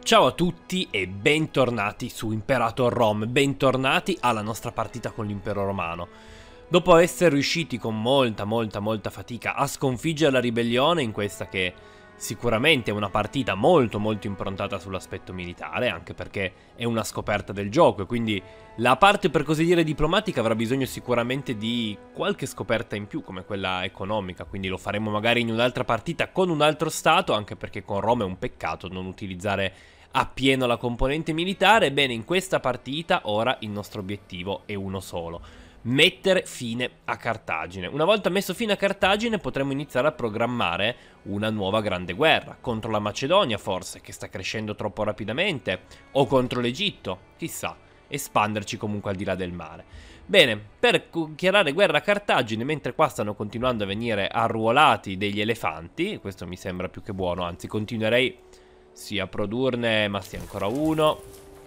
Ciao a tutti e bentornati su Imperator Rom, bentornati alla nostra partita con l'Impero Romano. Dopo essere riusciti con molta fatica a sconfiggere la ribellione in questa che sicuramente è una partita molto improntata sull'aspetto militare, anche perché è una scoperta del gioco e quindi la parte per così dire diplomatica avrà bisogno sicuramente di qualche scoperta in più come quella economica, quindi lo faremo magari in un'altra partita con un altro stato, anche perché con Roma è un peccato non utilizzare appieno la componente militare. Bene, in questa partita ora il nostro obiettivo è uno solo: mettere fine a Cartagine. Una volta messo fine a Cartagine potremo iniziare a programmare una nuova grande guerra, contro la Macedonia forse, che sta crescendo troppo rapidamente, o contro l'Egitto, chissà, espanderci comunque al di là del mare. Bene, per dichiarare guerra a Cartagine, mentre qua stanno continuando a venire arruolati degli elefanti, questo mi sembra più che buono, anzi continuerei sì a produrne, ma sì ancora uno.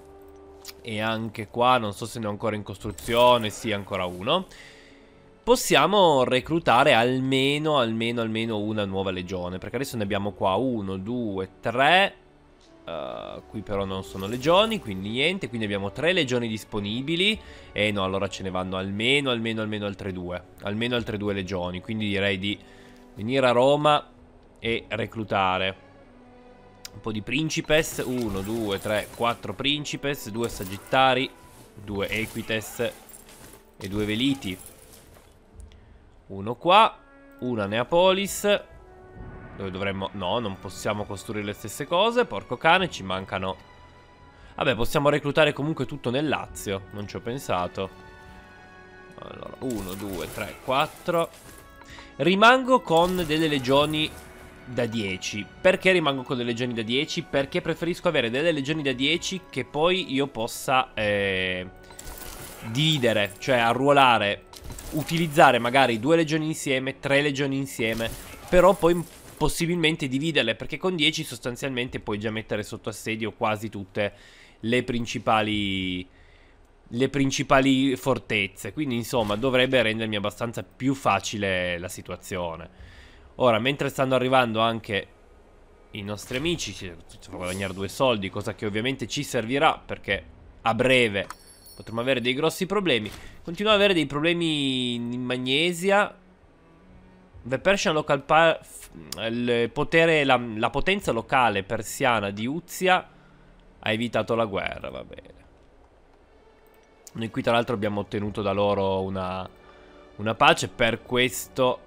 E anche qua non so se ne ho ancora in costruzione, sì ancora uno. Possiamo reclutare almeno una nuova legione, perché adesso ne abbiamo qua 1, 2, 3. Qui però non sono legioni, quindi niente. Quindi abbiamo 3 legioni disponibili. E no, allora ce ne vanno almeno altre 2. Almeno altre 2 legioni. Quindi direi di venire a Roma e reclutare un po' di principes. 1, 2, 3, 4 principes, 2 sagittari, 2 equites e 2 veliti. Uno qua, una Neapolis, dove dovremmo... No, non possiamo costruire le stesse cose, porco cane, ci mancano... Vabbè, possiamo reclutare comunque tutto nel Lazio, non ci ho pensato. Allora, 1, 2, 3, 4. Rimango con delle legioni da 10. Perché rimango con delle legioni da 10? Perché preferisco avere delle legioni da 10 che poi io possa dividere, cioè arruolare, utilizzare magari 2 legioni insieme, 3 legioni insieme, però poi possibilmente dividerle, perché con 10 sostanzialmente puoi già mettere sotto assedio quasi tutte le principali fortezze. Quindi insomma dovrebbe rendermi abbastanza più facile la situazione. Ora, mentre stanno arrivando anche i nostri amici, ci fa guadagnare 2 soldi, cosa che ovviamente ci servirà perché a breve potremo avere dei grossi problemi. Continuo ad avere dei problemi in Magnesia. The Persian Local il potere, la potenza locale persiana di Uzia ha evitato la guerra, va bene. Noi qui tra l'altro abbiamo ottenuto da loro una pace, per questo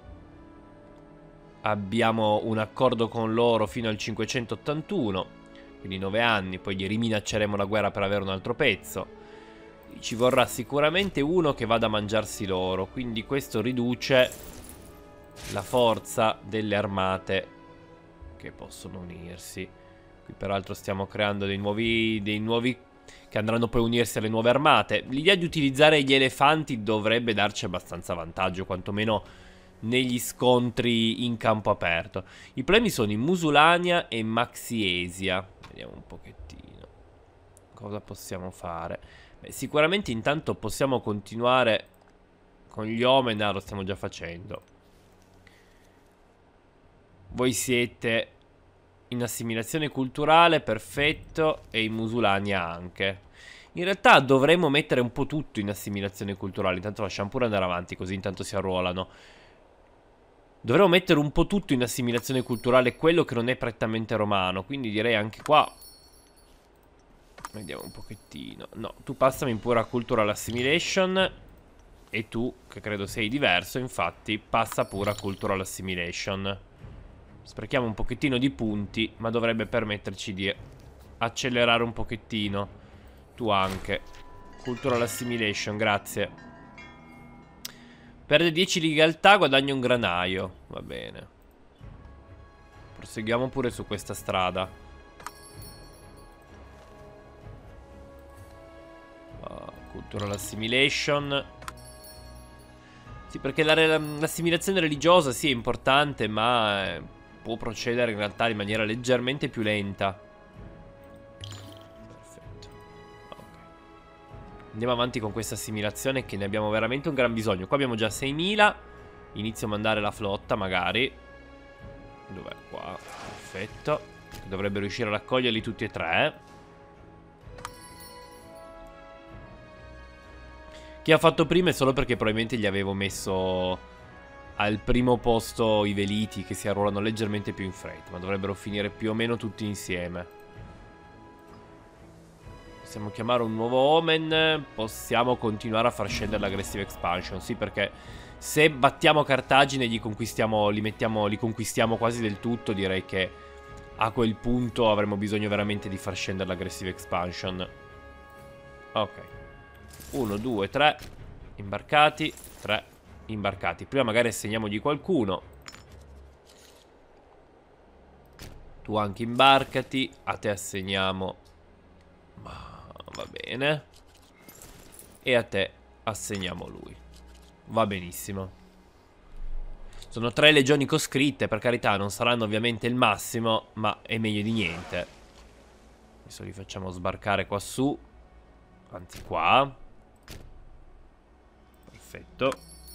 abbiamo un accordo con loro fino al 581, quindi 9 anni, poi gli riminacceremo la guerra per avere un altro pezzo. Ci vorrà sicuramente uno che vada a mangiarsi loro, quindi questo riduce la forza delle armate che possono unirsi. Qui peraltro stiamo creando dei nuovi che andranno poi a unirsi alle nuove armate. L'idea di utilizzare gli elefanti dovrebbe darci abbastanza vantaggio, quantomeno negli scontri in campo aperto. I problemi sono in Musulania e Maxiesia. Vediamo un pochettino cosa possiamo fare. Beh, sicuramente intanto possiamo continuare con gli Omenar, lo stiamo già facendo. Voi siete in assimilazione culturale, perfetto, e in Musulania anche. In realtà dovremmo mettere un po' tutto in assimilazione culturale. Intanto lasciamo pure andare avanti, così intanto si arruolano. Dovremmo mettere un po' tutto in assimilazione culturale, quello che non è prettamente romano. Quindi direi anche qua. Vediamo un pochettino. No, tu passami pure a cultural assimilation. E tu, che credo sei diverso, infatti, passa pure a cultural assimilation. Sprechiamo un pochettino di punti, ma dovrebbe permetterci di accelerare un pochettino. Tu anche. Cultural assimilation, grazie. Perde 10 legaltà, guadagna un granaio. Va bene. Proseguiamo pure su questa strada. Cultural assimilation. Sì, perché l'assimilazione religiosa sì è importante, ma può procedere in realtà in maniera leggermente più lenta. Perfetto. Ok. Andiamo avanti con questa assimilazione, che ne abbiamo veramente un gran bisogno. Qua abbiamo già 6.000. Inizio a mandare la flotta magari. Dov'è? Qua. Perfetto. Dovrebbe riuscire a raccoglierli tutti e tre. Chi ha fatto prima è solo perché probabilmente gli avevo messo al primo posto i veliti, che si arruolano leggermente più in fretta, ma dovrebbero finire più o meno tutti insieme. Possiamo chiamare un nuovo Omen. Possiamo continuare a far scendere l'aggressive expansion. Sì, perché se battiamo Cartagine li conquistiamo quasi del tutto. Direi che a quel punto avremo bisogno veramente di far scendere l'aggressive expansion. Ok. 1, 2, 3 imbarcati. 3 imbarcati. Prima magari assegniamogli qualcuno. Tu anche imbarcati. A te assegniamo. Va bene. E a te assegniamo lui. Va benissimo. Sono 3 legioni coscritte. Per carità, non saranno ovviamente il massimo, ma è meglio di niente. Adesso li facciamo sbarcare qua su. Anzi qua. Perfetto.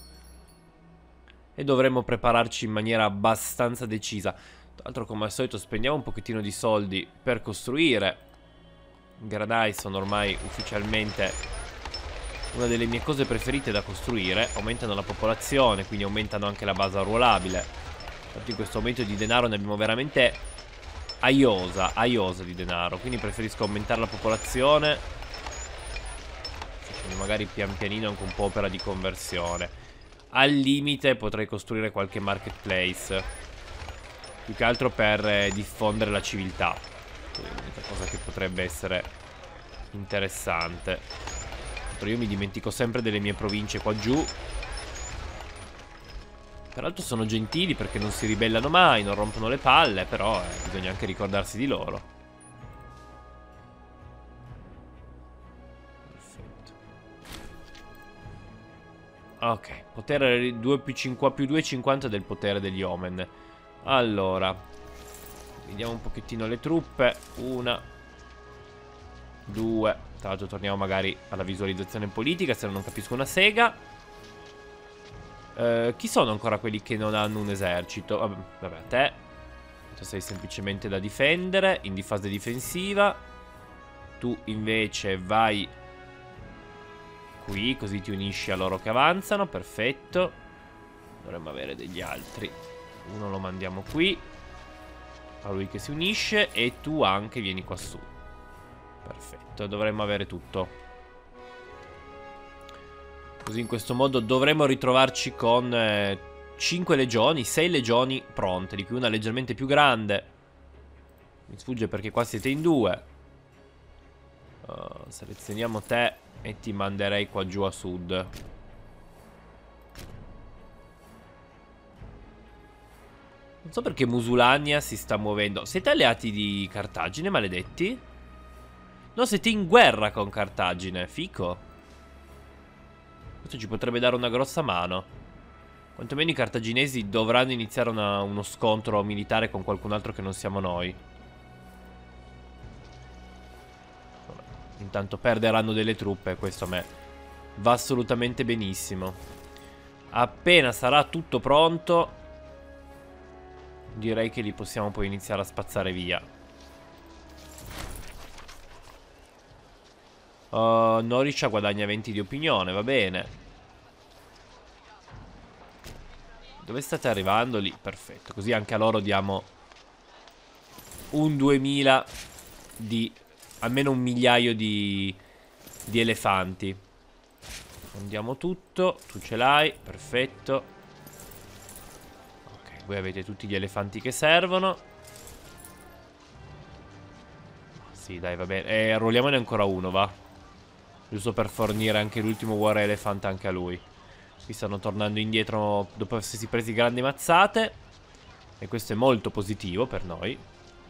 E dovremmo prepararci in maniera abbastanza decisa. Tra l'altro, come al solito, spendiamo un pochettino di soldi per costruire. I granai sono ormai ufficialmente una delle mie cose preferite da costruire. Aumentano la popolazione, quindi aumentano anche la base arruolabile. Infatti in questo aumento di denaro ne abbiamo veramente aiosa di denaro. Quindi preferisco aumentare la popolazione, facendo magari pian pianino anche un po' opera di conversione. Al limite potrei costruire qualche marketplace, più che altro per diffondere la civiltà. È l'unica cosa che potrebbe essere interessante. Però io mi dimentico sempre delle mie province qua giù. Peraltro sono gentili perché non si ribellano mai, non rompono le palle. Però bisogna anche ricordarsi di loro. Perfetto. Ok, potere 2 più 5 più 2,50 del potere degli Omen. Allora, vediamo un pochettino le truppe. 1, 2. Tra l'altro torniamo magari alla visualizzazione politica, se no non capisco una sega. Chi sono ancora quelli che non hanno un esercito? Vabbè, te sei semplicemente da difendere, in fase difensiva. Tu invece vai qui, così ti unisci a loro che avanzano. Perfetto. Dovremmo avere degli altri. Uno lo mandiamo qui, a lui che si unisce. E tu anche vieni qua su. Perfetto, dovremmo avere tutto. Così in questo modo dovremmo ritrovarci con 5 legioni, 6 legioni pronte, di cui una leggermente più grande. Mi sfugge perché qua siete in 2. Selezioniamo te e ti manderei qua giù a sud. Non so perché Musulania si sta muovendo. Siete alleati di Cartagine, maledetti? No, siete in guerra con Cartagine. Fico. Questo ci potrebbe dare una grossa mano. Quantomeno i cartaginesi dovranno iniziare uno scontro militare con qualcun altro che non siamo noi. Intanto perderanno delle truppe. Questo a me va assolutamente benissimo. Appena sarà tutto pronto, direi che li possiamo poi iniziare a spazzare via. Noriscia guadagna 20 di opinione, va bene. Dove state arrivando? Lì, perfetto. Così anche a loro diamo un 2000 di... almeno un migliaio di elefanti. Fondiamo tutto. Tu ce l'hai, perfetto. Ok, voi avete tutti gli elefanti che servono. Sì, dai, va bene. Arruoliamone ancora uno, va. Giusto per fornire anche l'ultimo War Elephant anche a lui. Qui stanno tornando indietro dopo essersi presi grandi mazzate. E questo è molto positivo per noi.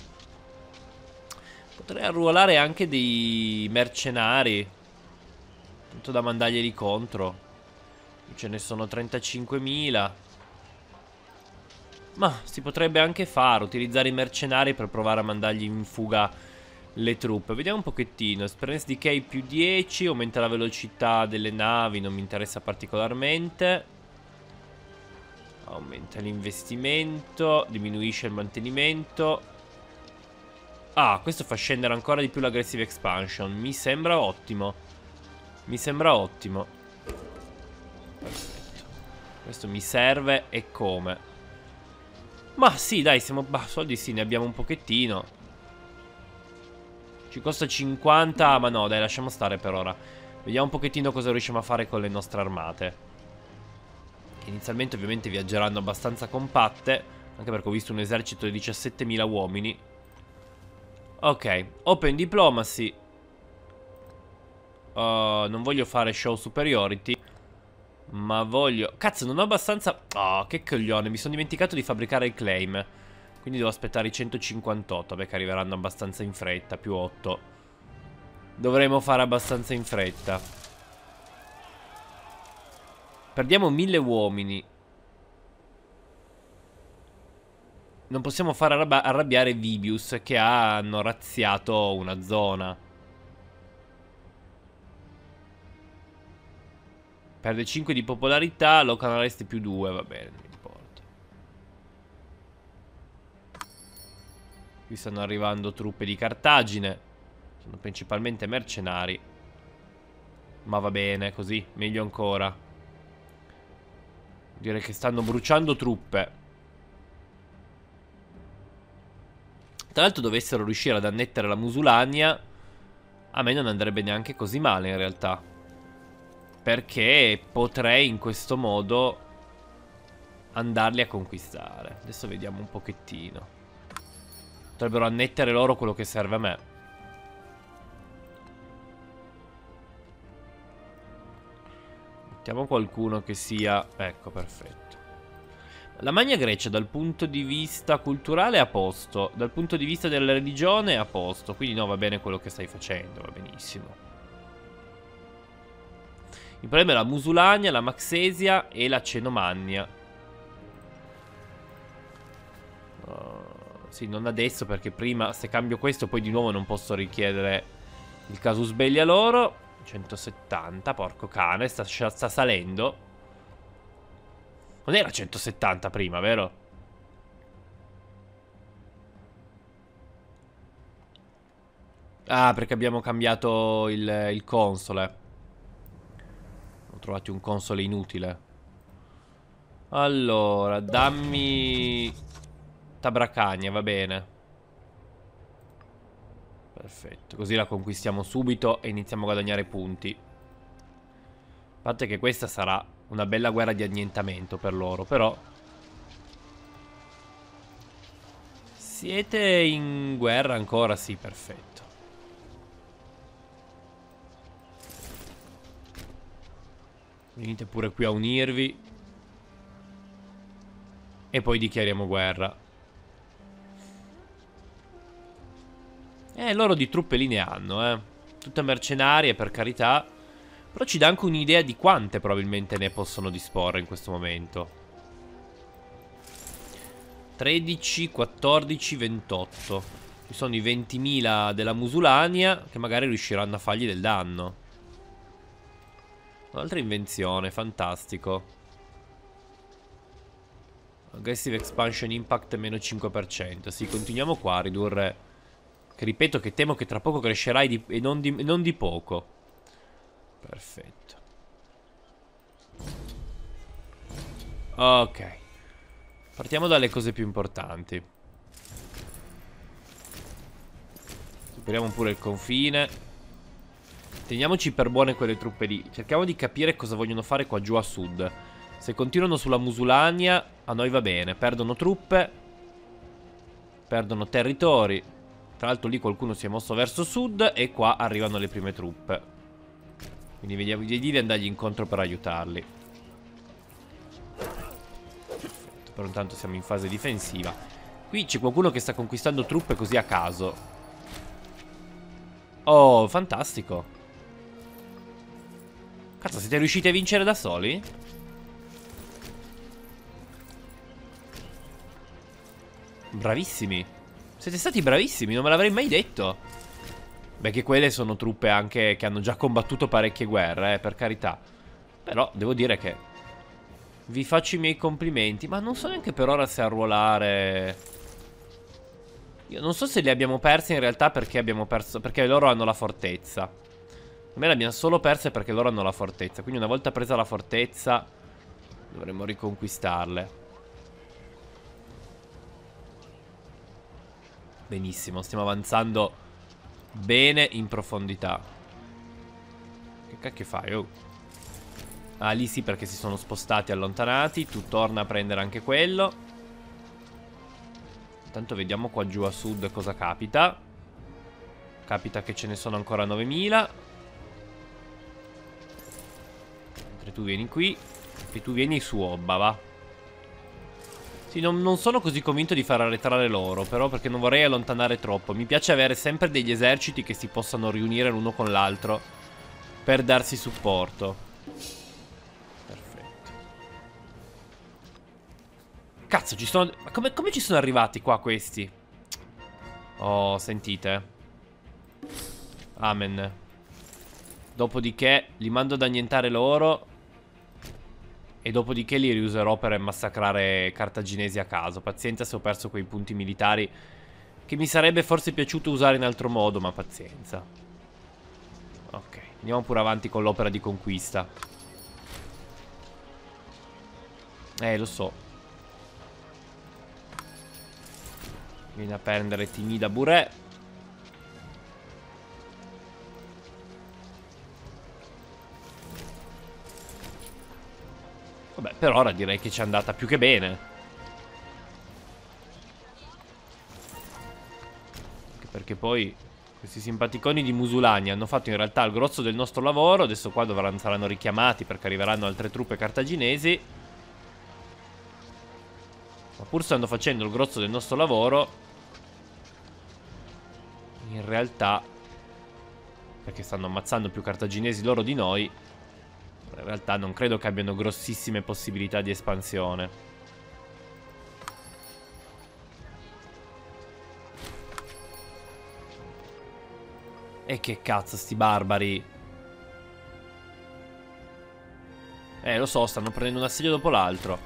Potrei arruolare anche dei mercenari, tanto da mandarglieli contro. Ce ne sono 35.000. Ma si potrebbe anche fare, utilizzare i mercenari per provare a mandargli in fuga le truppe. Vediamo un pochettino. Experience decay più 10. Aumenta la velocità delle navi. Non mi interessa particolarmente. Aumenta l'investimento. Diminuisce il mantenimento. Ah, questo fa scendere ancora di più l'aggressive expansion. Mi sembra ottimo. Mi sembra ottimo. Perfetto. Questo mi serve e come. Ma sì, dai, siamo... Bah, soldi sì, ne abbiamo un pochettino. Ci costa 50, ma no, dai, lasciamo stare per ora. Vediamo un pochettino cosa riusciamo a fare con le nostre armate. Inizialmente ovviamente viaggeranno abbastanza compatte, anche perché ho visto un esercito di 17.000 uomini. Ok, Open Diplomacy. Non voglio fare show superiority, ma voglio... Cazzo, non ho abbastanza... Oh, che coglione, mi sono dimenticato di fabbricare il claim. Quindi devo aspettare i 158. Vabbè, che arriveranno abbastanza in fretta, più 8. Dovremo fare abbastanza in fretta. Perdiamo 1000 uomini. Non possiamo far arrabbiare Vibius, che hanno razziato una zona. Perde 5 di popolarità, local arrest più 2, va bene, non mi importa. Qui stanno arrivando truppe di Cartagine. Sono principalmente mercenari. Ma va bene, così, meglio ancora. Direi che stanno bruciando truppe. Tra l'altro dovessero riuscire ad annettere la Musulania, a me non andrebbe neanche così male in realtà. Perché potrei in questo modo andarli a conquistare. Adesso vediamo un pochettino. Potrebbero annettere loro quello che serve a me. Mettiamo qualcuno che sia... Ecco, perfetto. La Magna Grecia dal punto di vista culturale è a posto. Dal punto di vista della religione è a posto. Quindi no, va bene quello che stai facendo, va benissimo. Il problema è la Musulania, la Maxesia e la Cenomania. Sì, non adesso perché prima se cambio questo poi di nuovo non posso richiedere il casus belli a loro. 170, porco cane, sta salendo. Non era 170 prima, vero? Ah, perché abbiamo cambiato il console. Ho trovato un console inutile. Allora, dammi Tabracagna, va bene. Perfetto, così la conquistiamo subito e iniziamo a guadagnare punti. A parte che questa sarà una bella guerra di annientamento per loro, però... Siete in guerra ancora? Sì, perfetto. Venite pure qui a unirvi. E poi dichiariamo guerra. Loro di truppe lì ne hanno, tutte mercenarie, per carità. Però ci dà anche un'idea di quante probabilmente ne possono disporre in questo momento. 13, 14, 28. Ci sono i 20.000 della Musulania che magari riusciranno a fargli del danno. Un'altra invenzione, fantastico. Aggressive Expansion Impact meno 5%. Sì, continuiamo qua a ridurre. Che ripeto che temo che tra poco crescerai e non di poco. Perfetto. Ok. Partiamo dalle cose più importanti. Superiamo pure il confine. Teniamoci per buone quelle truppe lì. Cerchiamo di capire cosa vogliono fare qua giù a sud. Se continuano sulla Musulania, a noi va bene. Perdono truppe. Perdono territori. Tra l'altro lì qualcuno si è mosso verso sud. E qua arrivano le prime truppe. Quindi vediamo di andargli incontro per aiutarli. Perfetto, però intanto siamo in fase difensiva. Qui c'è qualcuno che sta conquistando truppe così a caso. Oh, fantastico. Cazzo, siete riusciti a vincere da soli? Bravissimi. Siete stati bravissimi, non me l'avrei mai detto. Beh, che quelle sono truppe anche che hanno già combattuto parecchie guerre, per carità. Però devo dire che vi faccio i miei complimenti. Ma non so neanche per ora se arruolare Io non so se li abbiamo persi in realtà perché abbiamo perso... Perché loro hanno la fortezza. A me le abbiamo solo perse perché loro hanno la fortezza. Quindi una volta presa la fortezza dovremmo riconquistarle. Benissimo, stiamo avanzando bene in profondità. Che cacchio fai? Oh. Ah, lì sì, perché si sono spostati, allontanati. Tu torna a prendere anche quello. Intanto vediamo qua giù a sud cosa capita. Capita che ce ne sono ancora 9000. Mentre tu vieni qui e tu vieni su Obba, va. Sì, non sono così convinto di far arretrare loro, però, perché non vorrei allontanare troppo. Mi piace avere sempre degli eserciti che si possano riunire l'uno con l'altro per darsi supporto. Perfetto. Cazzo, ci sono... Ma come ci sono arrivati qua questi? Oh, sentite. Amen. Dopodiché li mando ad annientare loro. E dopodiché li riuserò per massacrare cartaginesi a caso. Pazienza se ho perso quei punti militari che mi sarebbe forse piaciuto usare in altro modo, ma pazienza. Ok, andiamo pure avanti con l'opera di conquista. Lo so. Vieni a prendere timida Burè. Vabbè, per ora direi che ci è andata più che bene. Anche perché poi questi simpaticoni di musulani hanno fatto in realtà il grosso del nostro lavoro. Adesso qua saranno richiamati perché arriveranno altre truppe cartaginesi. Ma pur stando facendo il grosso del nostro lavoro, in realtà, perché stanno ammazzando più cartaginesi loro di noi, in realtà non credo che abbiano grossissime possibilità di espansione. E che cazzo sti barbari. Lo so, stanno prendendo un assedio dopo l'altro.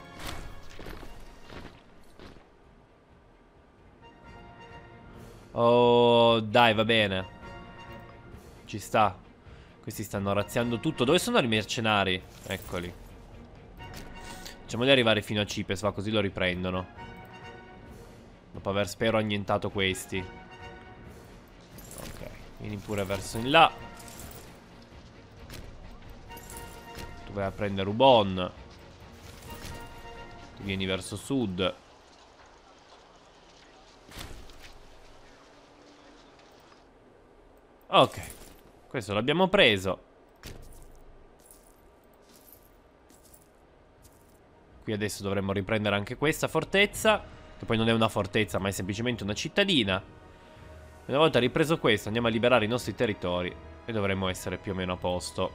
Oh, dai, va bene. Ci sta. Questi stanno razziando tutto. Dove sono i mercenari? Eccoli. Facciamoli arrivare fino a Cipes, va, così lo riprendono. Dopo aver, spero, annientato questi. Ok, vieni pure verso in là. Tu vai a prendere Ubon. Tu vieni verso sud. Ok, questo l'abbiamo preso. Qui adesso dovremmo riprendere anche questa fortezza, che poi non è una fortezza ma è semplicemente una cittadina. Una volta ripreso questo andiamo a liberare i nostri territori e dovremmo essere più o meno a posto.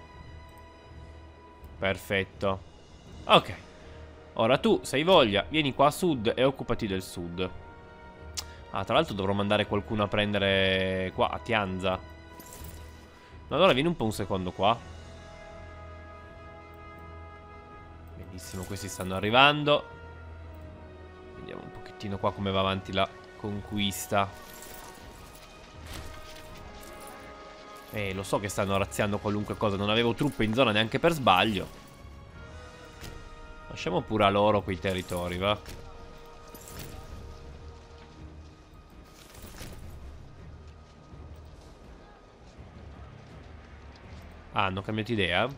Perfetto. Ok. Ora tu, se hai voglia, vieni qua a sud e occupati del sud. Ah, tra l'altro dovrò mandare qualcuno a prendere qua, a Tianza. Allora vieni un po' un secondo qua. Benissimo, questi stanno arrivando. Vediamo un pochettino qua come va avanti la conquista. Lo so che stanno razziando qualunque cosa. Non avevo truppe in zona neanche per sbaglio. Lasciamo pure a loro quei territori, va? Ah, hanno cambiato idea?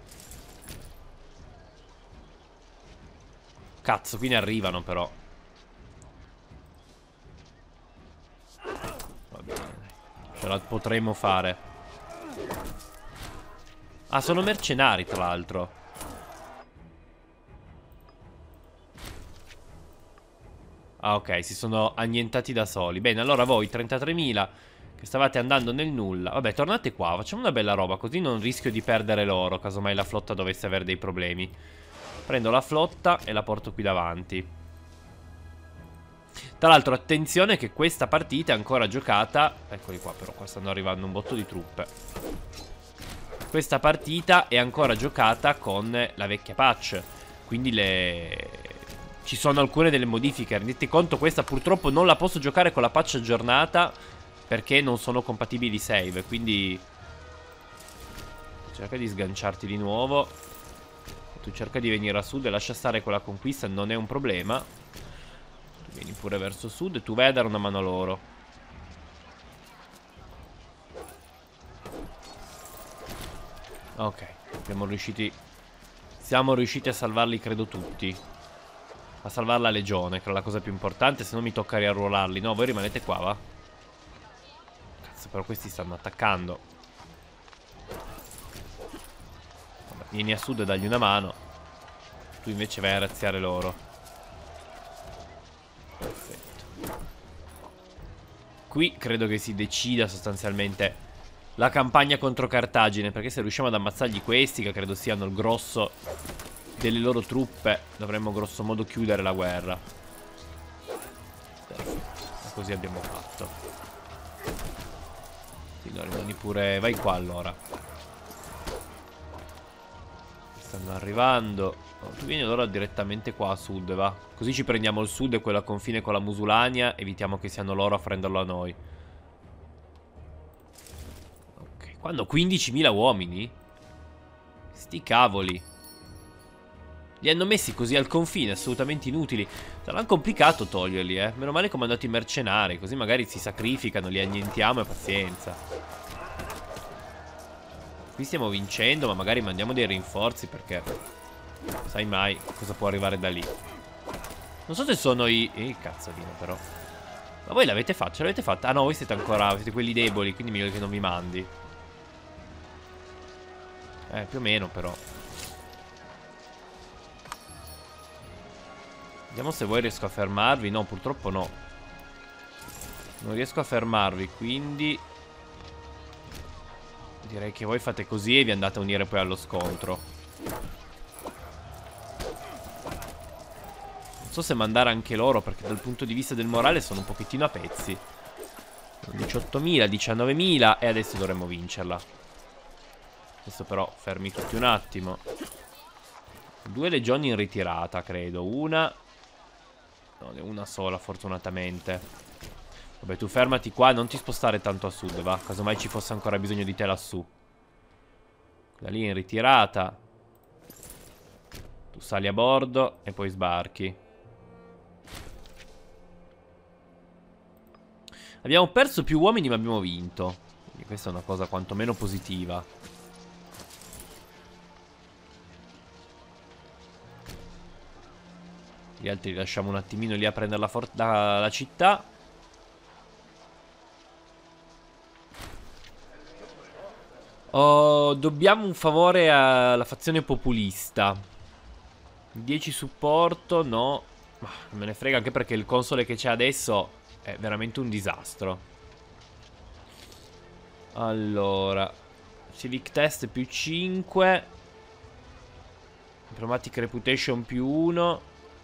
Cazzo, qui ne arrivano però. Va bene, ce la potremo fare. Ah, sono mercenari tra l'altro. Ah, ok, si sono annientati da soli. Bene, allora voi 33.000 che stavate andando nel nulla. Vabbè, tornate qua, facciamo una bella roba, così non rischio di perdere loro, casomai la flotta dovesse avere dei problemi. Prendo la flotta e la porto qui davanti. Tra l'altro, attenzione che questa partita è ancora giocata. Eccoli qua, però qua stanno arrivando un botto di truppe. Questa partita è ancora giocata con la vecchia patch. Quindi ci sono alcune delle modifiche. Rendete conto, questa purtroppo non la posso giocare con la patch aggiornata perché non sono compatibili i save. Quindi cerca di sganciarti di nuovo. Tu cerca di venire a sud e lascia stare quella conquista, non è un problema. Tu vieni pure verso sud e tu vai a dare una mano a loro. Ok, siamo riusciti a salvarli, credo tutti. A salvare la legione, che è la cosa più importante. Se no mi tocca riarruolarli. No, voi rimanete qua, va? Cazzo, però questi stanno attaccando. Vabbè, vieni a sud e dagli una mano. Tu invece vai a razziare loro. Perfetto. Qui credo che si decida sostanzialmente la campagna contro Cartagine, perché se riusciamo ad ammazzargli questi, che credo siano il grosso delle loro truppe, dovremmo grosso modo chiudere la guerra. Perfetto. E così abbiamo fatto. Sì, no, rimani pure. Vai qua allora. Stanno arrivando. Oh, tu vieni allora direttamente qua a sud, va. Così ci prendiamo il sud e quello a confine con la Musulania. Evitiamo che siano loro a prenderlo a noi. Ok, quando 15.000 uomini? Sti cavoli. Li hanno messi così al confine, assolutamente inutili. Sarà complicato toglierli, Meno male che ho mandato i mercenari, così magari si sacrificano, li annientiamo e pazienza. Qui stiamo vincendo, ma magari mandiamo dei rinforzi perché sai mai cosa può arrivare da lì. Non so se sono cazzolino però. Ma voi l'avete fatta? Ce l'avete fatta? Ah no, voi siete ancora, siete quelli deboli, quindi meglio che non mi mandi. Più o meno però. Vediamo se voi riesco a fermarvi. No, purtroppo no. Non riesco a fermarvi, quindi direi che voi fate così e vi andate a unire poi allo scontro. Non so se mandare anche loro, perché dal punto di vista del morale sono un pochettino a pezzi. 18.000, 19.000 e adesso dovremmo vincerla. Adesso però fermi tutti un attimo. 2 legioni in ritirata, credo. Una... no, una sola, fortunatamente. Vabbè, tu fermati qua, non ti spostare tanto a sud, va? Casomai ci fosse ancora bisogno di te lassù. Da lì in ritirata. Tu sali a bordo e poi sbarchi. Abbiamo perso più uomini ma abbiamo vinto. Quindi questa è una cosa quantomeno positiva. Gli altri li lasciamo un attimino lì a prendere la città. Oh, dobbiamo un favore alla fazione populista. 10 supporto, no. Ma non me ne frega, anche perché il console che c'è adesso è veramente un disastro. Allora, Civic Test più 5. Diplomatic Reputation più 1.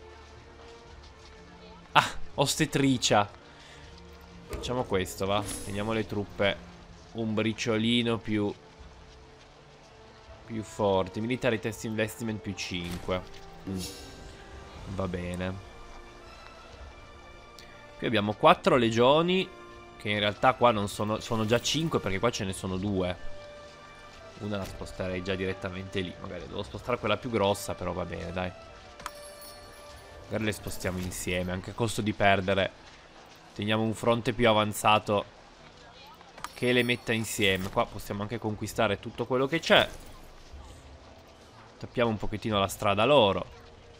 Ah, ostetricia. Facciamo questo, va. Teniamo le truppe un briciolino più forti. Military Test Investment più 5. Va bene. Qui abbiamo 4 legioni, che in realtà qua non sono già 5, perché qua ce ne sono 2. Una la sposterei già direttamente lì. Magari devo spostare quella più grossa, però va bene, dai. Magari le spostiamo insieme, anche a costo di perdere. Teniamo un fronte più avanzato che le metta insieme. Qua possiamo anche conquistare tutto quello che c'è. Tappiamo un pochettino la strada loro.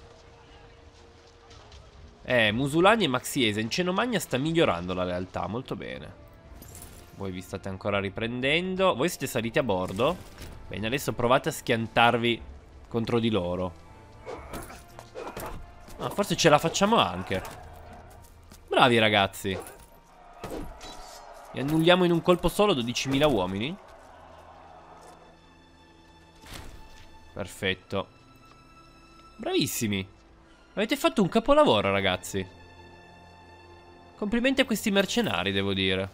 Musulani e Maxiese. In Cenomagna sta migliorando la realtà, molto bene. Voi vi state ancora riprendendo. Voi siete saliti a bordo. Bene, adesso provate a schiantarvi contro di loro. Ah, forse ce la facciamo anche. Bravi ragazzi. E annulliamo in un colpo solo 12.000 uomini. Perfetto. Bravissimi. Avete fatto un capolavoro, ragazzi. Complimenti a questi mercenari, devo dire.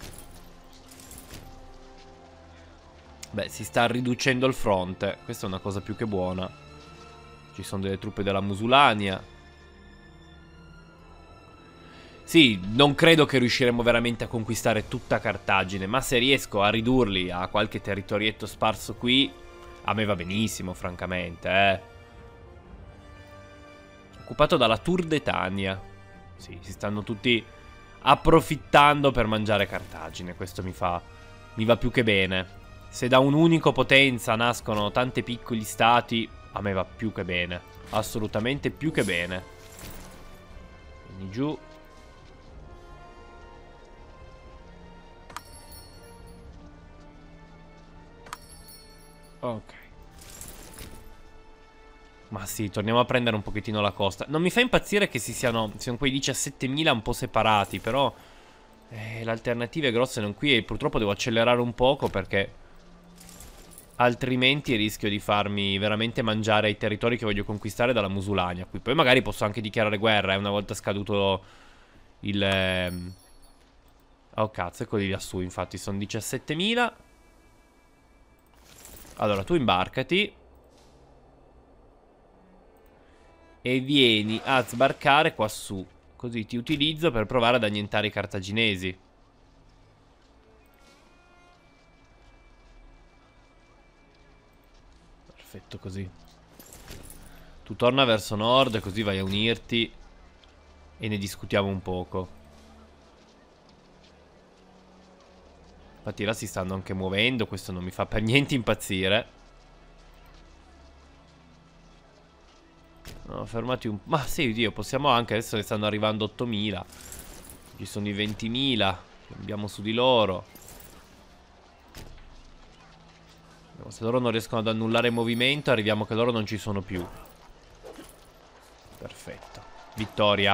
Beh, si sta riducendo il fronte. Questa è una cosa più che buona. Ci sono delle truppe della Musulania. Sì, non credo che riusciremo veramente a conquistare tutta Cartagine, ma se riesco a ridurli a qualche territorietto sparso qui, a me va benissimo, francamente, Occupato dalla Turdetania. Sì, si stanno tutti approfittando per mangiare Cartagine, questo mi va più che bene. Se da un'unica potenza nascono tanti piccoli stati, a me va più che bene, assolutamente più che bene. Quindi giù. Ok. Ma sì, torniamo a prendere un pochettino la costa. Non mi fa impazzire che siano quei 17.000 un po' separati, però l'alternativa grossa non qui e purtroppo devo accelerare un poco perché altrimenti rischio di farmi veramente mangiare i territori che voglio conquistare dalla Musulania. Qui poi magari posso anche dichiarare guerra, una volta scaduto il... Oh cazzo, eccoli lassù, infatti sono 17.000. Allora, tu imbarcati e vieni a sbarcare qua su. Così ti utilizzo per provare ad annientare i cartaginesi. Perfetto così. Tu torna verso nord, così vai a unirti e ne discutiamo un poco. Infatti là si stanno anche muovendo, questo non mi fa per niente impazzire. No, fermati un... Ma sì, Dio, possiamo anche... Adesso ne stanno arrivando 8.000. Ci sono i 20.000. Andiamo su di loro. Se loro non riescono ad annullare il movimento, arriviamo che loro non ci sono più. Perfetto. Vittoria.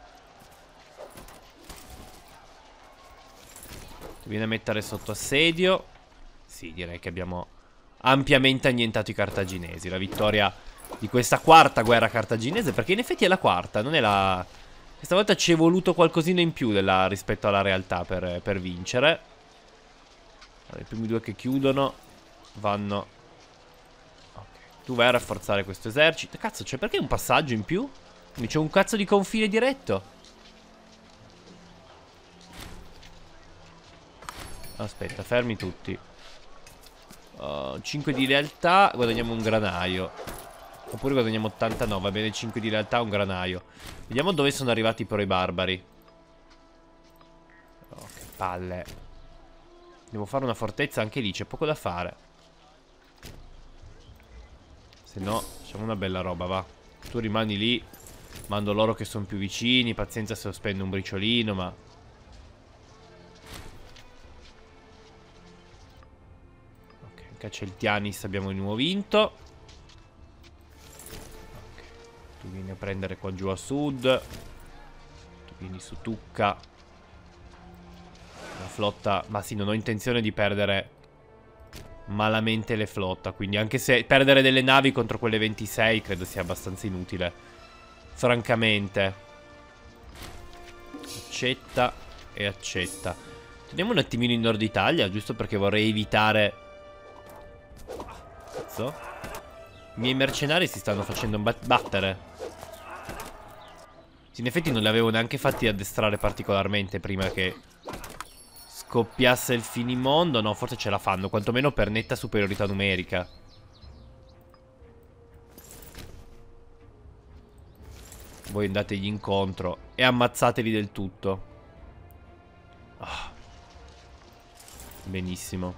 Ti viene a mettere sotto assedio. Sì, direi che abbiamo ampiamente annientato i cartaginesi. La vittoria di questa quarta guerra cartaginese, perché in effetti è la quarta, non è la... Questa volta ci è voluto qualcosina in più rispetto alla realtà per vincere. Allora, i primi due che chiudono vanno... Ok, tu vai a rafforzare questo esercito. Cazzo, c'è perché un passaggio in più? Quindi c'è un cazzo di confine diretto. Aspetta, fermi tutti. 5 di lealtà, guadagniamo un granaio. Oppure guadagniamo 89, va bene, 5 di lealtà, un granaio. Vediamo dove sono arrivati però i barbari. Oh, che palle. Devo fare una fortezza anche lì, c'è poco da fare. Se no, facciamo una bella roba, va. Tu rimani lì. Mando loro che sono più vicini. Pazienza se lo spendo un briciolino, ma... Celtianis abbiamo di nuovo vinto. Okay. Tu vieni a prendere qua giù a sud. Tu vieni su Tucca. La flotta... Ma sì, non ho intenzione di perdere malamente le flotta. Quindi anche se perdere delle navi contro quelle 26 credo sia abbastanza inutile, francamente. Accetta e accetta. Teniamo un attimino in Nord Italia, giusto perché vorrei evitare... Cazzo. I miei mercenari si stanno facendo battere. Sì, in effetti non li avevo neanche fatti addestrare particolarmente prima che scoppiasse il finimondo. No, forse ce la fanno, quantomeno per netta superiorità numerica. Voi andategli incontro e ammazzateli del tutto. Ah. Benissimo.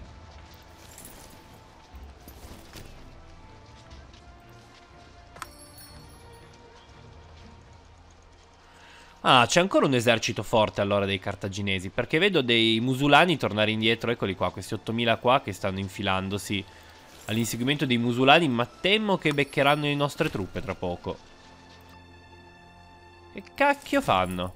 Ah, c'è ancora un esercito forte allora dei cartaginesi, perché vedo dei musulani tornare indietro. Eccoli qua, questi 8.000 qua che stanno infilandosi all'inseguimento dei musulani, ma temo che beccheranno le nostre truppe tra poco. Che cacchio fanno?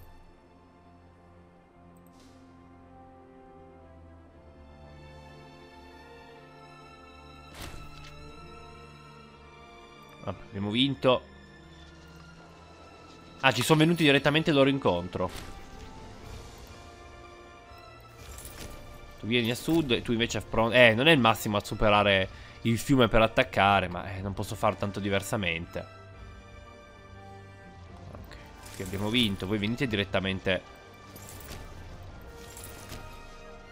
Vabbè, abbiamo vinto. Ah, ci sono venuti direttamente loro incontro. Tu vieni a sud e tu invece non è il massimo a superare il fiume per attaccare, ma non posso fare tanto diversamente. Ok, qui abbiamo vinto. Voi venite direttamente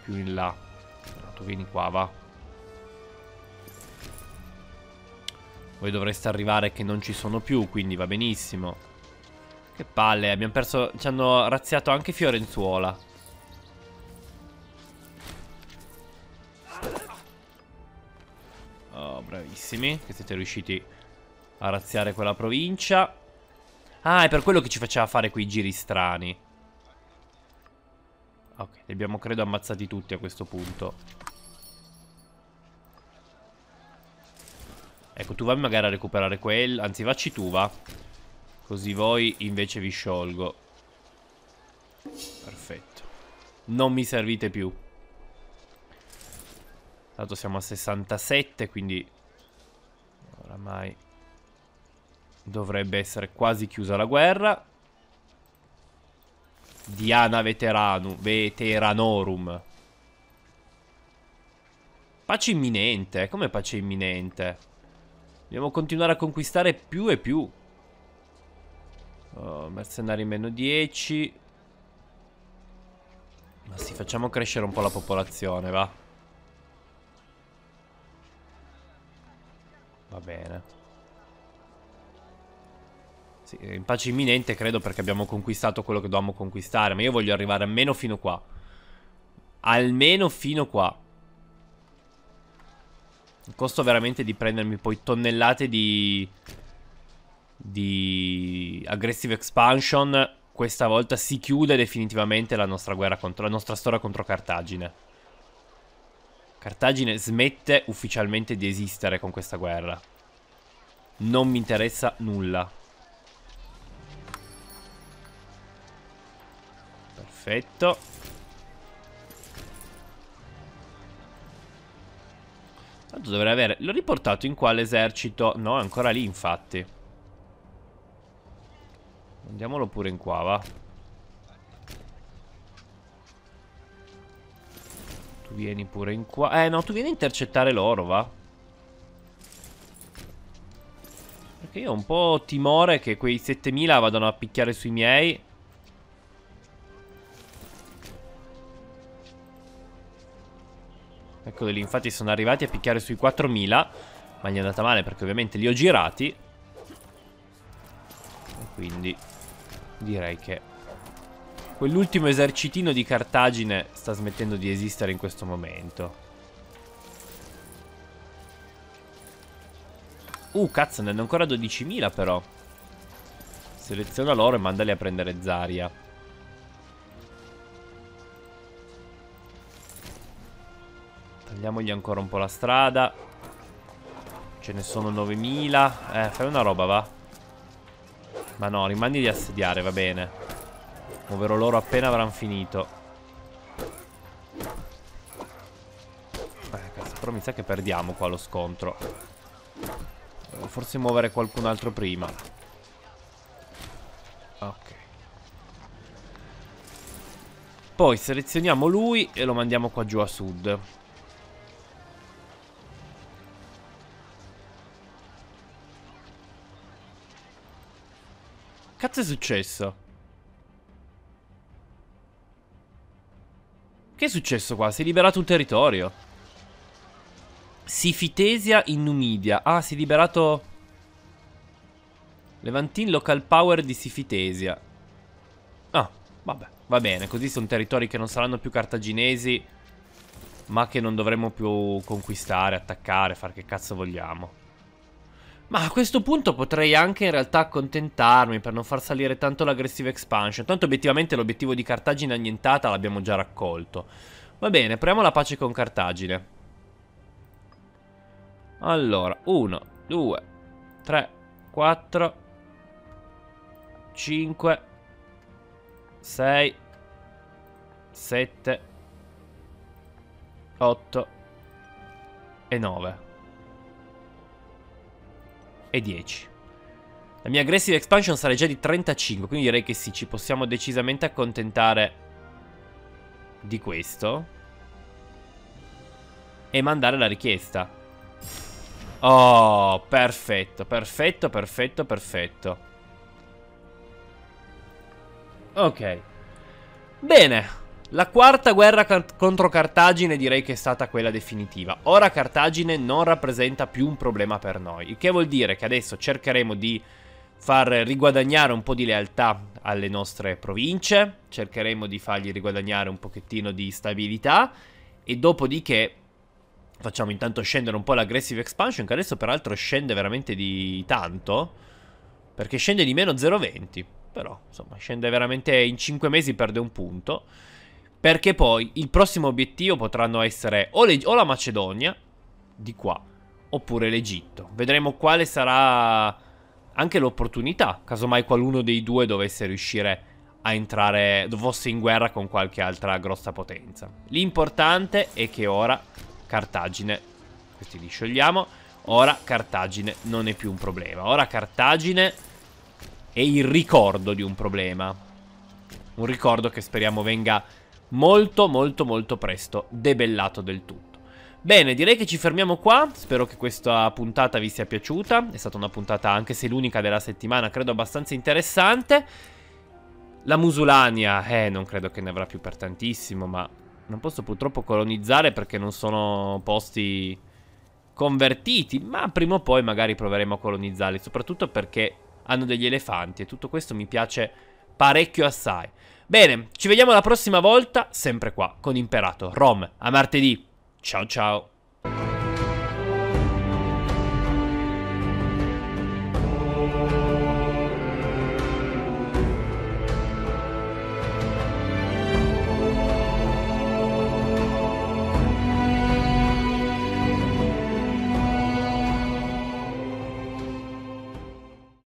più in là. No, tu vieni qua, va. Voi dovreste arrivare che non ci sono più, quindi va benissimo. Che palle, abbiamo perso... Ci hanno razziato anche Fiorenzuola. Oh, bravissimi, che siete riusciti a razziare quella provincia. Ah, è per quello che ci faceva fare quei giri strani. Ok, li abbiamo credo ammazzati tutti a questo punto. Ecco, tu vai magari a recuperare quello. Anzi, vacci tu, va. Così voi invece vi sciolgo. Perfetto. Non mi servite più. Tanto siamo a 67, quindi oramai dovrebbe essere quasi chiusa la guerra. Diana Veteranorum. Pace imminente. Come pace imminente? Dobbiamo continuare a conquistare più e più. Oh, mercenari meno 10. Ma sì, facciamo crescere un po' la popolazione, va. Va bene. Sì, in pace imminente credo perché abbiamo conquistato quello che dovevamo conquistare. Ma io voglio arrivare almeno fino qua. Almeno fino qua. Il costo veramente di prendermi poi tonnellate di aggressive expansion. Questa volta si chiude definitivamente la nostra guerra contro la nostra storia contro Cartagine. Cartagine smette ufficialmente di esistere con questa guerra. Non mi interessa nulla. Perfetto. Tanto dovrei avere... L'ho riportato in quale esercito? No, è ancora lì infatti. Andiamolo pure in qua, va. Tu vieni pure in qua. No, tu vieni a intercettare loro, va. Perché io ho un po' timore che quei 7000 vadano a picchiare sui miei. Eccoli lì, infatti sono arrivati a picchiare sui 4000. Ma gli è andata male perché ovviamente li ho girati. E quindi direi che quell'ultimo esercitino di Cartagine sta smettendo di esistere in questo momento. Cazzo, ne hanno ancora 12.000 però. Seleziona loro e mandali a prendere Zaria. Tagliamogli ancora un po' la strada. Ce ne sono 9.000. Fai una roba, va. Ma no, rimandi di assediare, va bene. Muoverò loro appena avranno finito. Cazzo, però mi sa che perdiamo qua lo scontro. Devo forse muovere qualcun altro prima. Ok. Poi selezioniamo lui e lo mandiamo qua giù a sud. Cazzo è successo? Che è successo qua? Si è liberato un territorio. Sifitesia in Numidia. Ah, si è liberato Levantin Local Power di Sifitesia. Ah, vabbè, va bene. Così sono territori che non saranno più cartaginesi, ma che non dovremo più conquistare, attaccare, fare che cazzo vogliamo. Ma a questo punto potrei anche in realtà accontentarmi per non far salire tanto l'aggressive expansion. Tanto obiettivamente l'obiettivo di Cartagine annientata l'abbiamo già raccolto. Va bene, proviamo la pace con Cartagine. Allora, 1, 2, 3, 4, 5, 6, 7, 8 e 9. E 10. La mia aggressive expansion sarà già di 35. Quindi direi che sì, ci possiamo decisamente accontentare di questo e mandare la richiesta. Oh, perfetto, perfetto, perfetto, perfetto. Ok. Bene. La quarta guerra contro Cartagine direi che è stata quella definitiva. Ora Cartagine non rappresenta più un problema per noi, il che vuol dire che adesso cercheremo di far riguadagnare un po' di lealtà alle nostre province, cercheremo di fargli riguadagnare un pochettino di stabilità e dopodiché facciamo intanto scendere un po' l'aggressive expansion, che adesso peraltro scende veramente di tanto, perché scende di meno 0,20, però insomma scende veramente in 5 mesi, perde un punto. Perché poi il prossimo obiettivo potranno essere o la Macedonia, di qua, oppure l'Egitto. Vedremo quale sarà anche l'opportunità, casomai qualcuno dei due dovesse riuscire a entrare, fosse in guerra con qualche altra grossa potenza. L'importante è che ora Cartagine, questi li sciogliamo, ora Cartagine non è più un problema. Ora Cartagine è il ricordo di un problema. Un ricordo che speriamo venga molto molto molto presto debellato del tutto. Bene, direi che ci fermiamo qua. Spero che questa puntata vi sia piaciuta. È stata una puntata, anche se l'unica della settimana, credo abbastanza interessante. La Musulania, non credo che ne avrà più per tantissimo, ma non posso purtroppo colonizzare perché non sono posti convertiti. Ma prima o poi magari proveremo a colonizzarli, soprattutto perché hanno degli elefanti e tutto questo mi piace parecchio assai. Bene, ci vediamo la prossima volta, sempre qua, con Imperator Rom. A martedì. Ciao ciao.